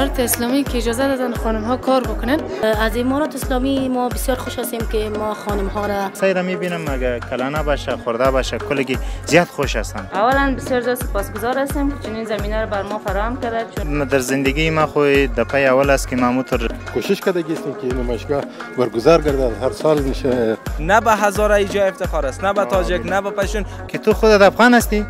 امارات اسلامی که اجازه دادن خانم ها کار بکنن. از امارات اسلامی ما بسیار خوش هستیم که ما خانم ها را سعی میبینم اگه کلانه باشه خورده باشه کلگی زیاد خوش هستن. اولا بسیار زیاد سپاسگزار هستیم که چنین زمینه رو بر ما فراهم کرده. چون در زندگی ما خو دفعه اول است که ماموتر کوشش کرده هستیم که نمایشگاه برگزار گردد. هر سال میشه. نه به هزاره ایجا افتخار است، نه به تاجک، نه به پشتون. که تو خودت افغان هستی؟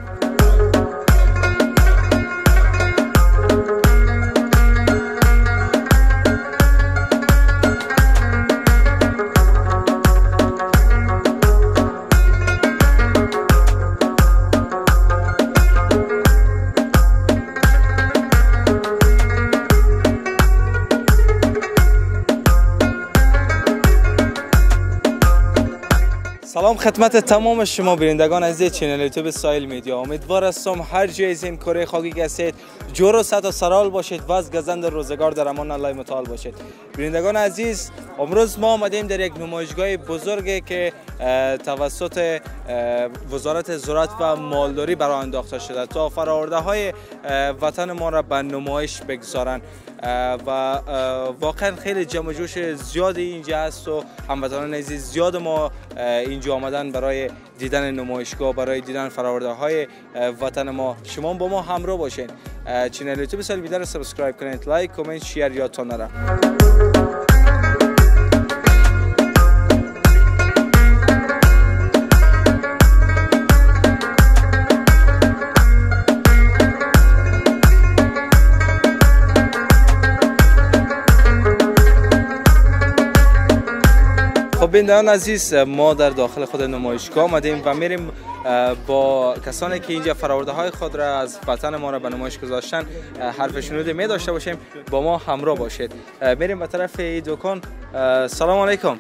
سلام خدمت تمام شما بینندگان عزیز چنل یوتیوب سایل میدیا. امیدوار هستم هر جای از این کره خاکی هستید جور و سعادت و سرحال باشید و از گزند روزگار در امان الله متعال باشید. بینندگان عزیز، امروز ما آمدیم در یک نمایشگاه بزرگی که توسط وزارت زراعت و مالداری برای انداخته شده تا فرآورده های وطن ما را به نمایش بگذارند و واقعا خیلی جمع جوش زیادی اینجا هست و هموطنان عزیز زیاد ما اینجا آمدن برای دیدن نمایشگاه، برای دیدن فرآورده های وطن ما. شما با ما همراه باشین. چنل یوتیوب سایل میدیا رو سابسکرایب کنید، لایک، کامنت، شیر یادتان نره. بینندگان عزیز، ما در داخل خود نمایشگاه آمدیم و میریم با کسانی که اینجا فرآورده های خود را از وطن ما را به نمایش گذاشتن حرف شنوده می داشته باشیم. با ما همراه باشید. میریم به طرف دکان. سلام علیکم.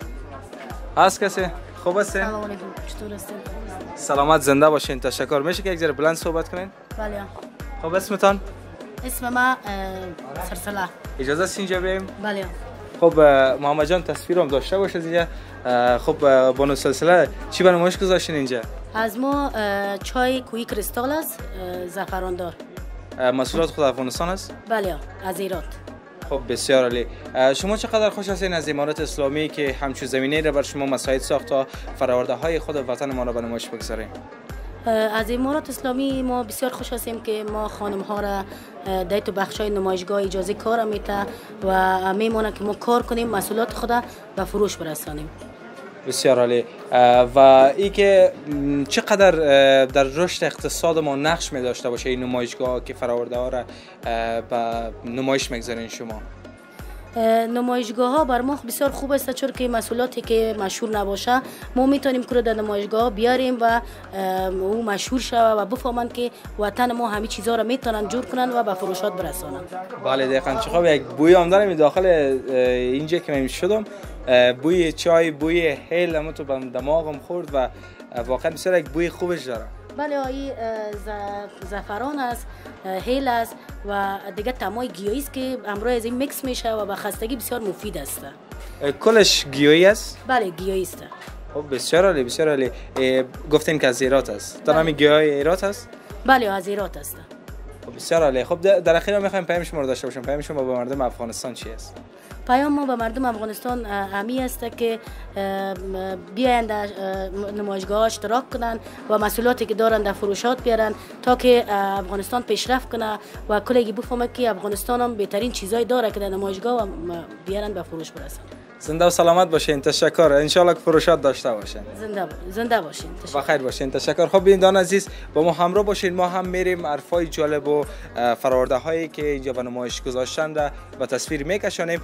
هست کسی؟ خوب هستین؟ سلام علیکم. چطور هستین؟ سلامت زنده باشین. تشکر. میشه که یک ذره بلند صحبت کنین؟ بله. خب اسمتان؟ اسم ما سرسلا. اجازه است اینجا بیایم؟ بله. خب محمد جان تصویرم داشته باشه اینجا. خب با سلسله چی برای نمایش گذاشتین اینجا؟ از ما چای کوی کریستال است، زعفراندار. محصولات خود افغانستان است؟ بله، از ایران. خب بسیار عالی. شما چقدر خوش هستین از امارات اسلامی که همچون زمینه را بر شما مساعد ساخت تا فرآورده های خود وطن ما را به نمایش بگذاریم؟ از امارات اسلامی ما بسیار خوش هستیم که ما خانم ها را در تو بخش های نمایشگاه اجازه کار میده و میمونه که ما کار کنیم، محصولات خود به فروش برسانیم. بسیار عالی. و ای که چقدر در رشد اقتصاد ما نقش می داشته باشه این نمایشگاه که فرآورده ها را به نمایش میگذارین شما؟ نمایشگاه ها بر ما بسیار خوب است، چون که محصولاتی که مشهور نباشه ما میتونیم که در نمایشگاه بیاریم و او مشهور شود و بفهمند که وطن ما همه چیزا را میتونن جور کنن و به فروشات برسانن. بله دقیقاً. چقدر یک بوی هم دارم داخل اینجا که من شدم، بوی چای، بوی هیل هم تو دماغم خورد و واقعا بسیار یک بوی خوبش داره. بله، این زعفران است، هیل است و دیگه طعمای گیاهی است که همراه از این میکس میشه و به خستگی بسیار مفید است. کلش گیاهی است؟ بله گیاهی است. خب بسیار عالی، بسیار عالی. گفتین که از ایرات است. تمام گیاه ایرات است؟ بله از ایرات است. خب بسیار عالی. خب در اخیر میخوایم پیام شما رو داشته باشیم. پیام شما به مردم افغانستان چی است؟ پیام ما به مردم افغانستان همی است که بیایند نمایشگاه اشتراک کنند و محصولاتی که دارند در فروشات بیارن تا که افغانستان پیشرفت کنه و کلگی بفهمه که افغانستان هم بهترین چیزایی داره که در نمایشگاه بیارن به فروش برسن. زنده و سلامت باشین. تشکر. ان شاء الله که فروشات داشته باشین. زنده باشین. بخیر باشین. تشکر. خب بینندگان عزیز با ما همراه باشین. ما هم میریم حرفای جالب و فرآورده هایی که اینجا به نمایش گذاشتن و تصویر میکشانیم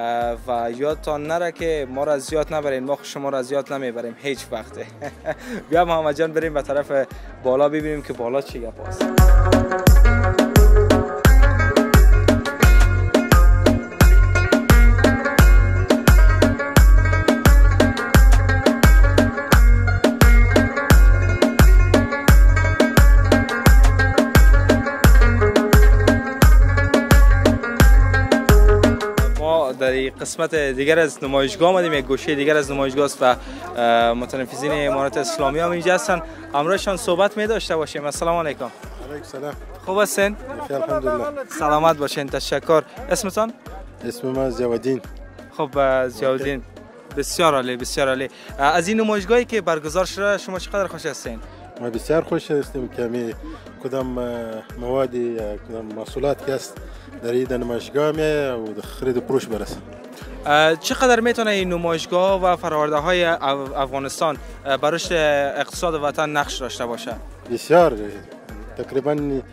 و یادتان نره که ما را زیاد نبرین. ما شما را زیاد نمیبریم هیچ وقته. بیا محمد جان بریم به طرف بالا ببینیم که بالا چی گپ است. در قسمت دیگر از نمایشگاه آمدیم. یک گوشه دیگر از نمایشگاه است و متنفذین امارات اسلامی هم اینجا هستن. همراهشان صحبت می داشته باشیم. السلام علیکم. علیکم سلام. خوب هستین؟ الحمدلله. سلامت باشین. تشکر. اسمتان؟ اسم من ضیاءالدین. خب ضیاءالدین، بسیار عالی بسیار عالی. از این نمایشگاهی که برگزار شده شما چقدر خوش هستین؟ ما بسیار خوش هستیم که می کدام مواد کدام محصولات که است در این نمایشگاه می و خرید و فروش برسه. چقدر میتونه این نمایشگاه و فرآورده های افغانستان برای اقتصاد وطن نقش داشته باشه؟ بسیار تقریبا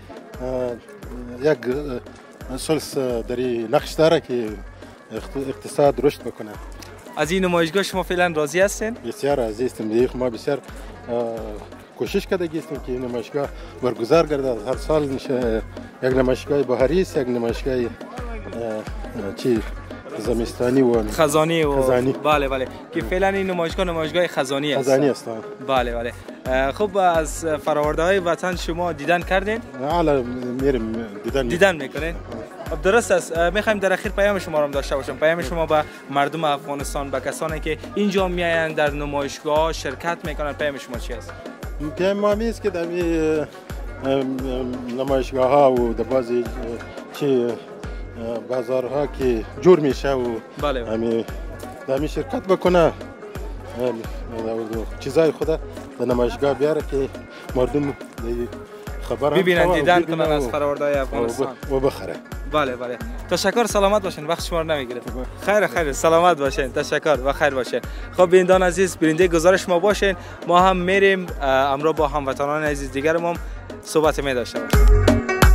یک ثلث در نقش داره که اقتصاد رشد بکنه. از این نمایشگاه شما فعلا راضی هستین؟ بسیار راضی هستیم. ما بسیار کوشش کرده هستیم که این نمایشگاه برگزار گردد. هر سال یک نمایشگاه بهاری است، یک نمایشگاه زمستانی و خزانی و خزانی. بله که فعلا این نمایشگاه خزانی است. خزانی است. بله. خب از فرآورده های وطن شما دیدن کردین؟ حالا میریم دیدن میکنین؟ خب درست است. میخوایم در اخیر پیام شما رو داشته باشم. پیام شما به مردم افغانستان، به کسانی که اینجا میایند در نمایشگاه شرکت میکنن، پیام شما چی است؟ پیام ما است که در نمایشگاه ها و در بعضی بازارها که جور میشه و همین شرکت بکنه، چیزای خود در نمایشگاه بیاره که مردم خبر ببینن، دیدن کنن از فرآورده‌های افغانستان و بخره. بله. تشکر. سلامت باشین. وقت شما رو نمیگیره. خیر. سلامت باشین. تشکر و خیر باشین. خب بینندگان عزیز، بیننده گزارش ما باشین. ما هم میریم امروز با هموطنان عزیز دیگرمون صحبت می داشته باشیم.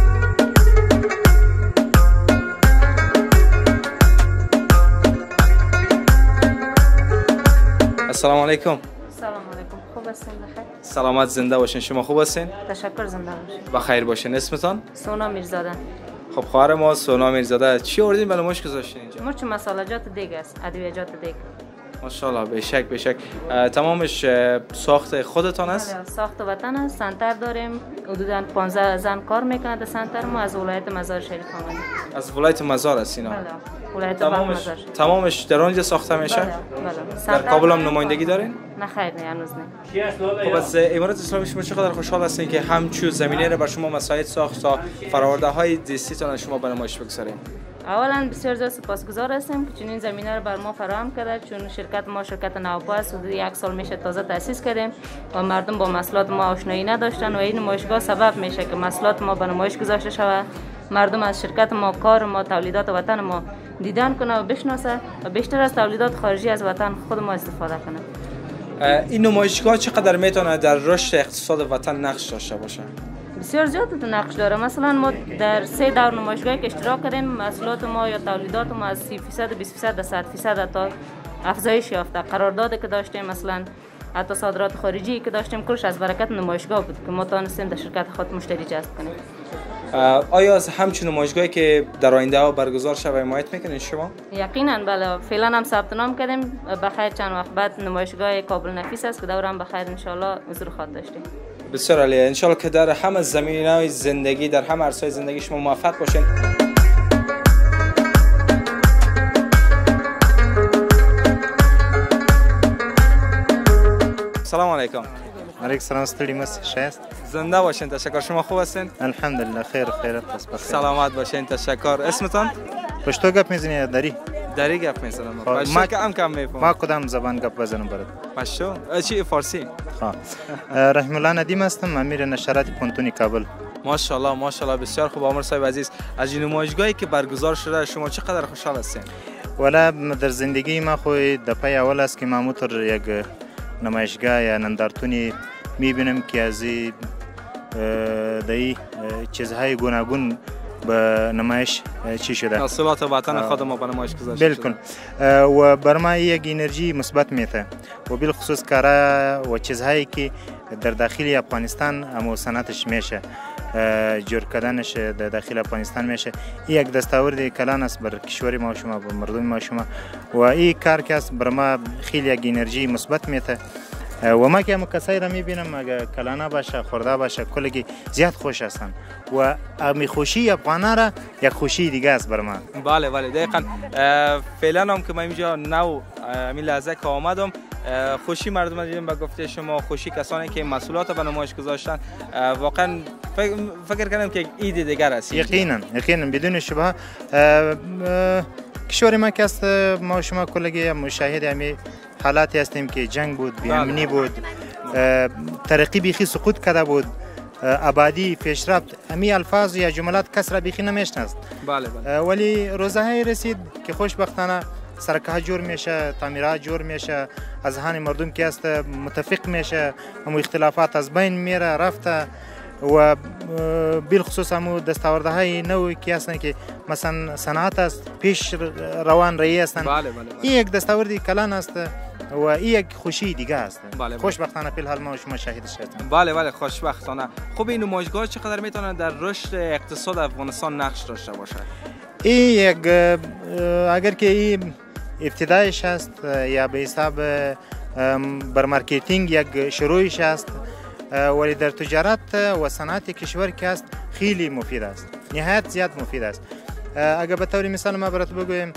السلام علیکم. سلام علیکم. خوب هستین؟ بخیر. سلامت زنده باشین. شما خوب هستین؟ تشکر. زنده باشین. بخیر باشین. اسمتان؟ سونا میرزاده. خب خواهر ما سونا میرزاده، چی آوردین برای ماش گذاشتین اینجا؟ مرچ مسالجات دیگ است، ادویجات دیگ. ماشاءالله. به شک. تمامش ساخت خودتان است؟ بله، ساخت وطن است. سنتر داریم. حدوداً 15 زن کار میکنه در سنتر ما. از ولایت مزار شریف آمدیم. از ولایت مزار است اینا؟ بله. ولایت مزار شریف. تمامش در اونجا ساخته میشه؟ بله. در کابل هم نمایندگی دارین؟ نه خیر، نه هنوز نه. خب از امارات اسلامی شما چقدر خوشحال هستین که همچون زمینه را بر شما مساعد ساخت تا فرآورده های دستیتان شما به نمایش بگذاریم؟ اولا بسیار زیاد سپاسگزار هستیم که چنین زمینه رو بر ما فراهم کرده، چون شرکت ما شرکت نوپا است. حدود 1 سال میشه تازه تأسیس کردیم و مردم با محصولات ما آشنایی نداشتن و این نمایشگاه سبب میشه که محصولات ما به نمایش گذاشته شود. مردم از شرکت ما، کار ما، تولیدات وطن ما دیدن کنه و بشناسه و بیشتر از تولیدات خارجی از وطن خود ما استفاده کنه. این نمایشگاه چقدر میتونه در رشد اقتصاد وطن نقش داشته باشه؟ بسیار زیاد نقش داره. مثلا ما در 3 دور نمایشگاهی که اشتراک کردیم، محصولات ما یا تولیدات ما از 30%، 20%، 100% تا افزایش یافته. قراردادی که داشتیم، مثلا حتی صادرات خارجی که داشتیم، کلش از برکت نمایشگاه بود که ما تونستیم در شرکت خود مشتری جذب کنیم. آیا از همچین نمایشگاهی که در آینده ها برگزار شود حمایت میکنید شما؟ یقینا بله. فعلا هم ثبت نام کردیم. بخیر چند وقت بعد نمایشگاه کابل نفیس است که دور هم بخیر ان شاء الله حضور خواهد داشتیم. بسیار عالی. ان شاء الله که در همه زمینه‌های زندگی، در همه عرصه‌های زندگی شما موفق باشین. سلام علیکم. علیکم سلام. ستړي مست شایست. زنده باشین. تشکر. شما خوب هستین؟ الحمدلله خیر. سلامت باشین. تشکر. اسمتان؟ پشتو گپ میزنی دری گپ میزنم. پشتو کم میفهمم. ما کدام زبان گپ بزنم برات؟ پشتو؟ چی فارسی؟ رحم الله ندیم هستم، امیر نشرات پونتون کابل. ماشاءالله بسیار خوب. عمر صاحب عزیز، از این نمایشگاهی که برگزار شده شما چقدر خوشحال هستین؟ والا در زندگی ما خو دفعه اول است که ما موتر یک نمایشگاه یا نندارتونی میبینم که از دی چیزهای گوناگون به نمایش چی شده. محصولات وطن خود ما به نمایش گذاشته. بالکل. و بر ما یک انرژی مثبت میته و بالخصوص کارا و چیزهایی که در داخل افغانستان هم صنعتش میشه، جور کردنش در داخل افغانستان میشه. این یک دستاورد کلان است بر کشور ما شما، بر مردم ما شما، و این کار که است بر ما خیلی یک انرژی مثبت میته و ما که کسایی را میبینم اگه کلانه باشه، خورده باشه، کلگی زیاد خوش هستن و امی خوشی افغانا را یک خوشی دیگه است بر ما. بله دقیقاً. فعلا هم که من اینجا نو همین لحظه که آمدم، خوشی مردم دیدم به گفته شما، خوشی کسانی که محصولات به نمایش گذاشتن. واقعا فکر کنم که عید دیگر است. یقینا بدون شبهه کشور ما که است، ما شما کلگی مشاهد همین حالاتی هستیم که جنگ بود، بی‌امنی بود، ترقی بیخی سقوط کرده بود، آبادی، پیشرفت، همین الفاظ یا جملات کس را بیخی نمیشناست. بله ولی روزهایی رسید که خوشبختانه سرکه جور میشه، تعمیرات جور میشه، اذهان مردم که است متفق میشه، همو اختلافات از بین میره رفته و بالخصوص همو دستاوردهای نوی که هستن که مثلا صنعت است پیش روان رایی هستن. این یک دستاوردی کلان است و این یک خوشی دیگه است. خوشبختانه فی الحال ما شما شاهدش هستیم. بله خوشبختانه. خب این نمایشگاه چقدر میتونه در رشد اقتصاد افغانستان نقش داشته باشه؟ این یک اگر که این ابتدایش است یا به حساب بر مارکتینگ یک شروعش است، ولی در تجارت و صنعت کشور که است خیلی مفید است، نهایت زیاد مفید است. اگر به طور مثال ما برات بگویم،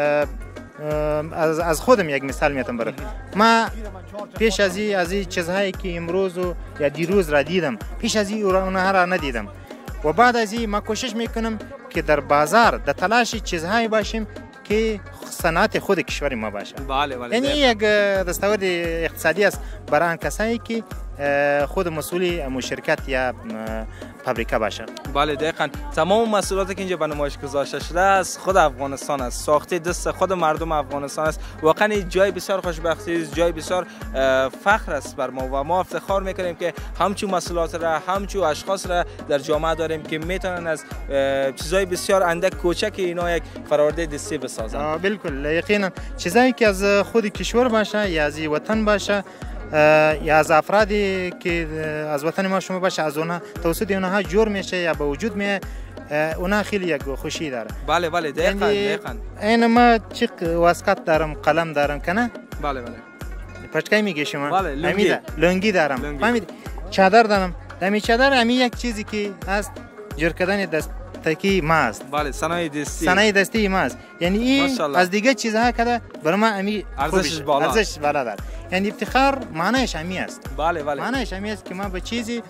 از خودم یک مثال میتونم برات. ما پیش از این چیزهایی که امروز یا دیروز را دیدم، پیش از این اونها را ندیدم و بعد از این ما کوشش میکنم که در بازار در تلاش چیزهایی باشیم که صنعت خود کشور ما باشه. یعنی یک دستاورد اقتصادی است برای آن کسایی که خود مسئولی شرکت یا فابریکه باشه. بله دقیقاً. تمام مسئولیاتی که اینجا به نمایش گذاشته شده از خود افغانستان است، ساخته دست خود مردم افغانستان است. واقعا جای بسیار خوشبختی است، جای بسیار فخر است بر ما و ما افتخار میکنیم که همچون مسئولیات را، همچون اشخاص را در جامعه داریم که میتونن از چیزای بسیار اندک کوچک اینا یک فرآورده دستی بسازن. بالکل یقینا چیزایی که از خود کشور باشه یا از وطن باشه یا از افرادی که از وطن ما شما باشه، از اونها توسط اونها جور میشه یا به وجود میه، اونها خیلی یک خوشی داره. بله دقیقاً. این ما چیک واسکت دارم، قلم دارم کنه. بله پشکای میگه شما. بله لنگی دارم. فهمید؟ چادر دارم. دمی چادر همی یک چیزی که هست جور کردن دست تکی ما است. بله صنایع دستی ما است. یعنی این از دیگه چیزها کده برای ما همی ارزشش بالا داره. یعنی افتخار معنیش همی است. بله معنیش همی است که ما به چیزی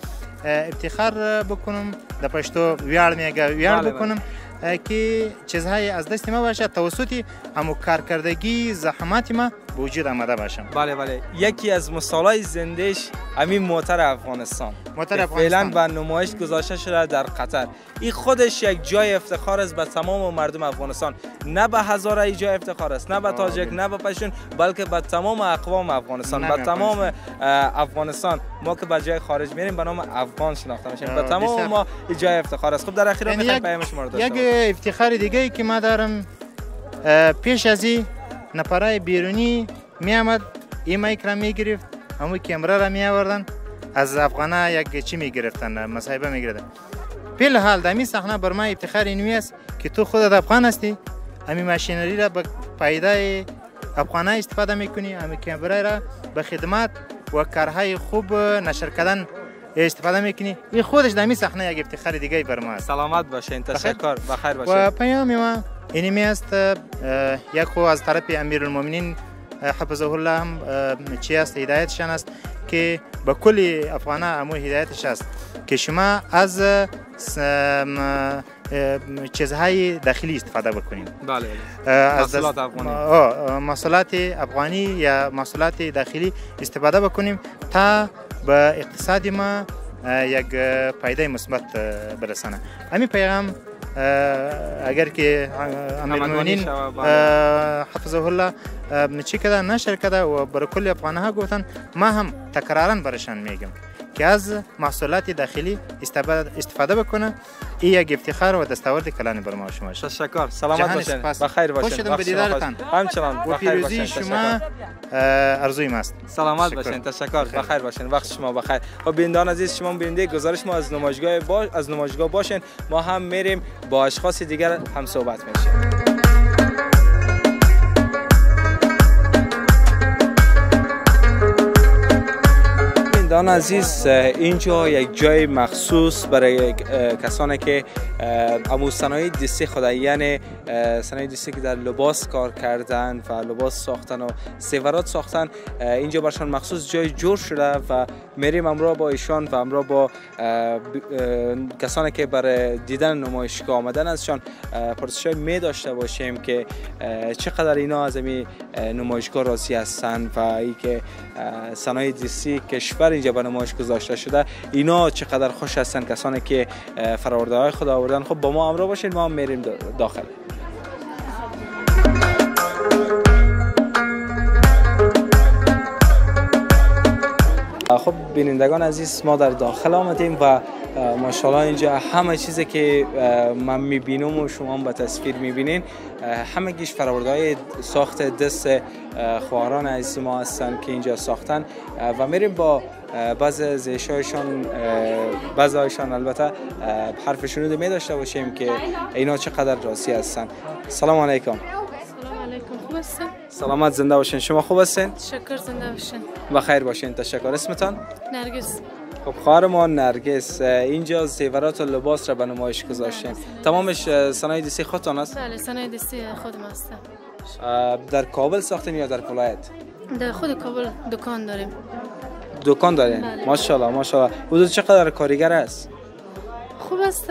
افتخار بکنم، در پشتو ویار بکنم که چیزهای از دست ما باشه، توسط همو کارکردگی زحمت ما به وجود آمده باشم. بله یکی از مثالای زندهش همین موتر افغانستان فعلا به نمایش گذاشته شده در قطر. این خودش یک جای افتخار است به تمام مردم افغانستان، نه به هزاره جای افتخار است، نه به تاجک، نه به پشتون، بلکه به تمام اقوام افغانستان، به تمام افغانستان. ما که به جای خارج میریم به نام افغان شناخته میشیم، به تمام ما جای افتخار است. خب در اخیرا میخوایم پیام شما رو داشته باشیم. یک افتخار دیگه ای که ما دارم، پیش از این نفرای بیرونی می آمد این مایک را می گرفت، همون کامرا را می آوردن، از افغانا یک چی می گرفتن، مصاحبه می گرفتن. فی الحال دمی صحنه بر ما افتخار اینوی است که تو خودت افغان هستی، همین ماشینری را به پایدای افغانا استفاده میکنی، همین کامرا را به خدمات و کارهای خوب نشر کردن استفاده میکنی. این خودش دمی صحنه یک افتخار دیگه بر ما است. سلامت باشین، تشکر، بخیر باشین. و پیام ما اینمی است، یک خو از طرف امیرالمومنین حفظه الله هم چی است، هدایتشان است که به کل افغان امو هدایتش است که شما از چیزهای داخلی استفاده بکنیم. از محصولات افغانی یا محصولات داخلی استفاده بکنیم تا به اقتصاد ما یک فایده مثبت برسانه. همین پیغام اگر که امیرالمومنین حفظه الله چی کده نشر کده و برای کل افغانها گفتن، ما هم تکرارا برشان میگم که از محصولات داخلی استفاده بکنه. این یک افتخار و دستاورد کلانی بر ما شما. تشکر، سلامت باشین، بخیر باشین. خوش شدم به دیدارتان. همچنان و پیروزی شما آرزوی ماست. سلامت باشین، تشکر، بخیر باشین، وقت شما بخیر. خب بینندگان عزیز، شما بیننده گزارش ما از نمایشگاه باشین، ما هم میریم با اشخاص دیگر هم صحبت میشیم. دوستان عزیز، اینجا یک جای مخصوص برای کسانی که امو صنایع دستی خود، یعنی صنایع دستی که در لباس کار کردن و لباس ساختن و زیورات ساختن، اینجا برشان مخصوص جای جور شده و میریم امروز با ایشان و امروز با کسانی که برای دیدن نمایشگاه آمدن ازشان پرسش‌های می داشته باشیم که چقدر اینا از این نمایشگاه راضی هستند و ای که صنایع دستی کشور اینجا به نمایش گذاشته شده اینا چقدر خوش هستند، کسانی که فرآورده‌های خود آوردن. خب با ما همراه باشید، ما هم میریم داخل. خب بینندگان عزیز، ما در داخل آمدیم و ماشاءالله اینجا همه چیزی که من میبینم و شما هم به تصویر میبینین همه گیش فرآورده‌های ساخت دست خواهران عزیز ما هستن که اینجا ساختن و میریم با بعض از اشیاءشان، بعضی‌هایشان البته حرفشون رو می داشته باشیم که اینا چقدر راضی هستن. سلام علیکم. سلام علیکم، خوب هستین؟ سلامت زنده باشین. شما خوب هستین؟ تشکر، زنده باشین. بخیر باشین. تشکر. اسمتان؟ نرگس. خب خواهر ما نرگس، اینجا زیورات و لباس را به نمایش گذاشتین. تمامش صنایع دستی خودتان است؟ بله، صنایع دستی خودم هستم. در کابل ساختین یا در ولایت؟ در خود کابل دکان داریم. دکان دارین؟ بله. ماشاءالله ماشاءالله. حدود چقدر کارگر است؟ خوب است،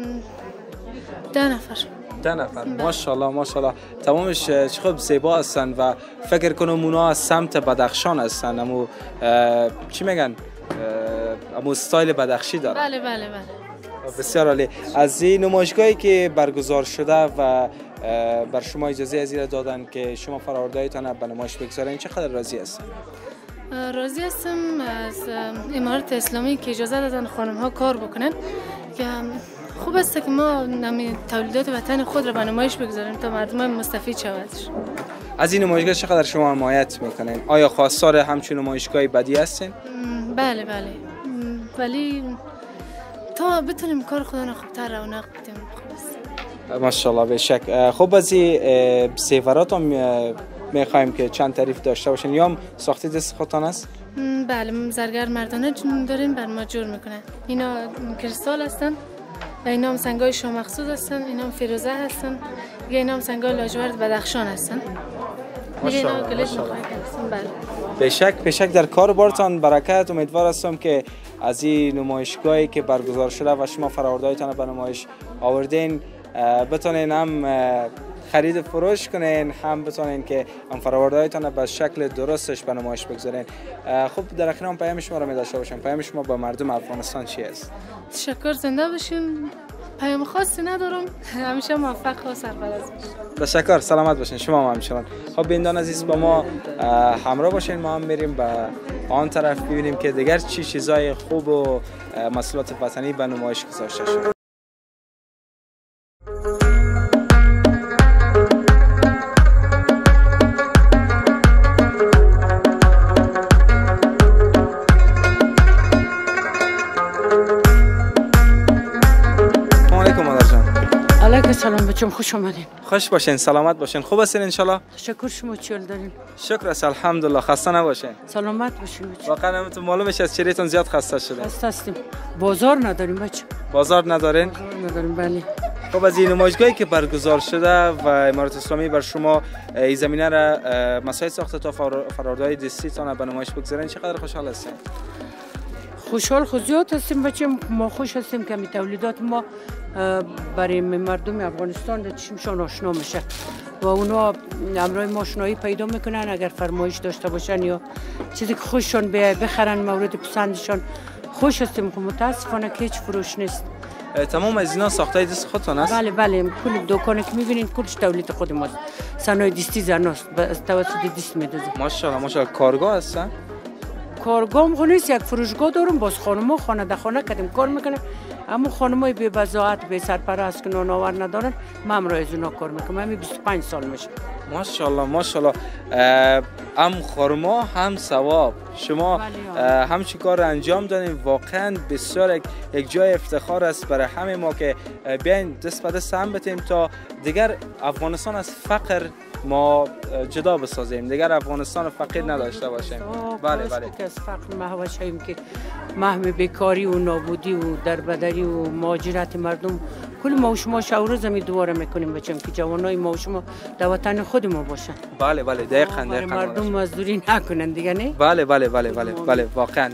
10 نفر. 10 نفر. ماشاءالله ماشاءالله. تمامش چقدر زیبا هستن و فکر کنم اونا از سمت بدخشان هستن. امو چی میگن؟ امو استایل بدخشی دارن. بله بله بله. بسیار عالی. از این نمایشگاهی که برگزار شده و بر شما اجازه از این دادن که شما فرآورده‌هایتان به نمایش بگذارین، چقدر راضی هستین؟ راضی هستم از امارات اسلامی که اجازه دادن خانم ها کار بکنن، که خوب است که ما تولیدات وطن خود را به نمایش بگذاریم تا مردم مستفید شود. از این نمایشگاه چقدر شما حمایت میکنین؟ آیا خواستار همچین نمایشگاهی بدی هستین؟ بله بله، ولی تا بتونیم کار خودمون خوبتر رونق بدیم خوب است. ماشاءالله بشک. خب از این زیورات هم میخوایم که چند تعریف داشته باشین، یا هم ساخته دست خودتان است؟ بله، زرگر مردانه داریم، بر ما جور میکنن. اینا کریستال هستن و اینا هم سنگای شامخصوص هستن، اینا هم فیروزه هستن، یا اینا هم سنگای لاجورد بدخشان هستن. ماشاءالله بله. بشک در کار بارتان برکت. امیدوار هستم که از این نمایشگاهی که برگزار شده و شما فرآورده‌هایتان به نمایش آوردین بتونین هم خرید فروش کنین، هم بتونین که هم فرآورده‌هایتان به شکل درستش به نمایش بگذارین. خب در اخیر هم پیام شما را می داشته باشم. پیام شما با مردم افغانستان چی است؟ تشکر، زنده باشین. پیام خاصی ندارم، همیشه موفق و سرفراز باشین. تشکر، سلامت باشین. شما هم همچنان. خب بینندگان عزیز، با ما همراه باشین. ما هم میریم به آن طرف ببینیم که دیگر چی چیزای خوب و محصولات وطنی به نمایش گذاشته شده. سلام بچم، خوش آمدین. خوش باشین، سلامت باشین. خوب هستین ان شاء الله؟ تشکر. شما چی حال دارین؟ شکر است، الحمدلله. خسته نباشین. سلامت باشین. واقعا همتون معلوم میشه از چریتون زیاد خسته شده. خسته هستیم. بازار نداریم بچه. بازار ندارین؟ بازار نداریم، بله. خب از این نمایشگاهی که برگزار شده و امارات اسلامی بر شما این زمینه را مساعد ساخته تا فرآورده‌های دستیتان به نمایش بگذارین، چقدر خوشحال هستین؟ خوشحال زیاد هستیم بچه. ما خوش هستیم که تولیدات ما برای مردم افغانستان در چشمشان آشنا میشه و اونا همراه ما آشنایی پیدا میکنن. اگر فرمایش داشته باشن یا چیزی که خوششان بخرن، مورد پسندشان، خوش هستیم. که متاسفانه که هیچ فروش نیست. تمام از اینا ساخته دست خودتان است؟ بله بله، کل دکانی که میبینین کلش تولید خود ماست. صنایع دستی زناست، توسط دست میدازیم. ماشاءالله ماشاءالله. کارگاه هستن؟ کارگاه هم نیست، یک فروشگاه دارم. باز خانم‌ها خانه در خانه کردیم کار میکنه. اما خانم‌های بی بضاعت، بی سرپرست که نانآور ندارن، من امروز از اونا کار میکنم. من 25 سال میشه. ماشاءالله ماشاءالله. هم خرما هم ثواب. شما همچی کار انجام دادین. واقعا بسیار یک جای افتخار است برای همه ما که بیاین دست به دست هم بتیم تا دیگر افغانستان از فقر ما جدا بسازیم، دیگر افغانستان فقیر نداشته باشیم. بله که از فقر محو شویم، که محو بیکاری و نابودی و دربدری و مهاجرت مردم کل ما و شما شعور زمین دوباره میکنیم بچم که جوانای ما و شما در وطن خود ما باشن. بله دقیقاً مردم مزدوری نکنن دیگه نه. بله واقعا.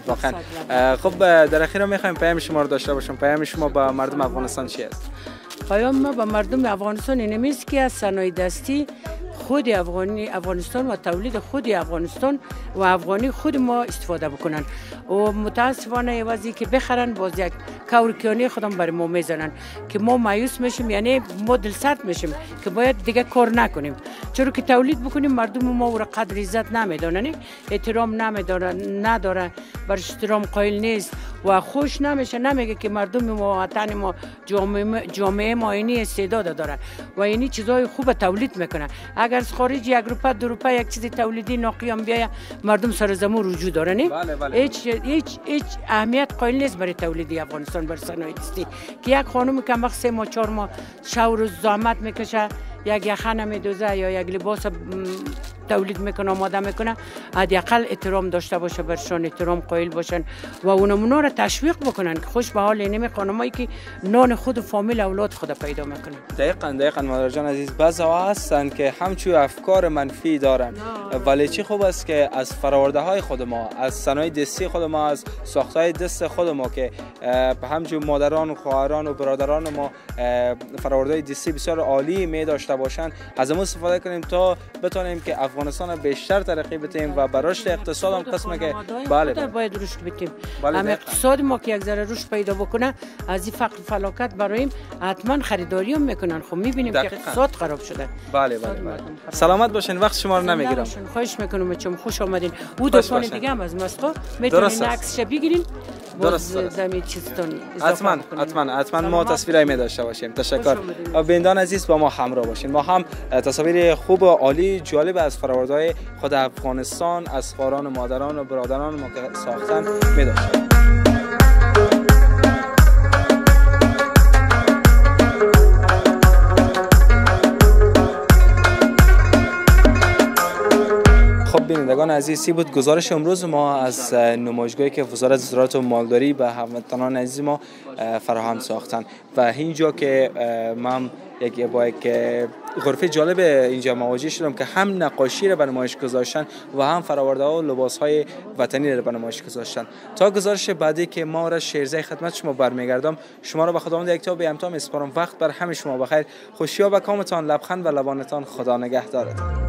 خب در اخیر میخوایم پیام شما رو داشته باشم. پیام شما با مردم افغانستان چی است؟ پیام ما به مردم افغانستان اینه است که از صنایع دستی خود افغانستان و تولید خود افغانستان و افغانی خود ما استفاده بکنن و متاسفانه عوضی که بخرن باز یک کورکیانی خودم برای ما میزنن که ما مایوس میشیم، یعنی ما دل سرد میشیم که باید دیگه کار نکنیم، چرا که تولید بکنیم مردم ما او را قدر عزت نمیدونن، احترام نداره، برش احترام قائل نیست و خوش نمیشه، نمیگه که مردم ما وطن ما جامعه ما اینی استعداد داره و اینی چیزای خوب تولید میکنه. اگر از خارج یک روپه دو روپه یک چیز تولیدی ناقیام بیاید مردم سر زمین رجوع داره نه. هیچ اهمیت قائل نیست برای تولیدی افغانستان بر صنایع دستی که یک خانم کم وقت 3 ماه 4 ماه شور و زحمت میکشه، یک یخن میدوزه یا یک لباس تولید میکنه آماده میکنه، حداقل احترام داشته باشه، برشان احترام قائل باشن و اونا را تشویق بکنن که خوش به حال اینمی خانمایی که نان خود و فامیل اولاد خود پیدا میکنن. دقیقاً مادر جان عزیز، بعضا هستن که همچون افکار منفی دارن، ولی چی خوب است که از فراورده های خود ما، از صنایع دستی خود ما، از ساختهای دست خود ما که همچون مادران و خواهران و برادران ما فراورده دستی بسیار عالی می داشته باشند، از اون استفاده کنیم تا بتونیم که افغانستان بیشتر ترقی بدیم و به رشد اقتصاد هم قسمه که باید رشد بدیم. هم اقتصاد ما که یک ذره رشد پیدا بکنه، از این فقر فلاکت برایم حتما خریداری هم میکنن. خب میبینیم که اقتصاد خراب شده. بله. سلامت باشین، وقت شما رو نمیگیرم. خواهش میکنم بچم، خوش آمدین. او دوستان دیگه هم از مسقط میتونین عکسش بگیرین. درست. زمین چیزتون حتما ما تصویرای می داشته باشیم. تشکر. و بینندگان عزیز با ما همراه باشین. ما هم تصاویر خوب و عالی جالب از فرآوردهای خود افغانستان از خواهران و مادران و برادران ما که ساختن می داشتیم. بینندگان عزیزی بود گزارش امروز ما از نمایشگاهی که وزارت زراعت و مالداری به هموطنان عزیز ما فراهم ساختن و اینجا که من با یک غرفه جالب اینجا مواجه شدم که هم نقاشی را به نمایش گذاشتن و هم فراورده ها و لباس های وطنی را به نمایش گذاشتن. تا گزارش بعدی که ما را شیرزه خدمت شما برمیگردم، شما را به خداوند یکتا به امتا میسپارم. وقت بر همه شما بخیر، خوشی ها و کامتان، لبخند و لبانتان خدا نگهدارتان.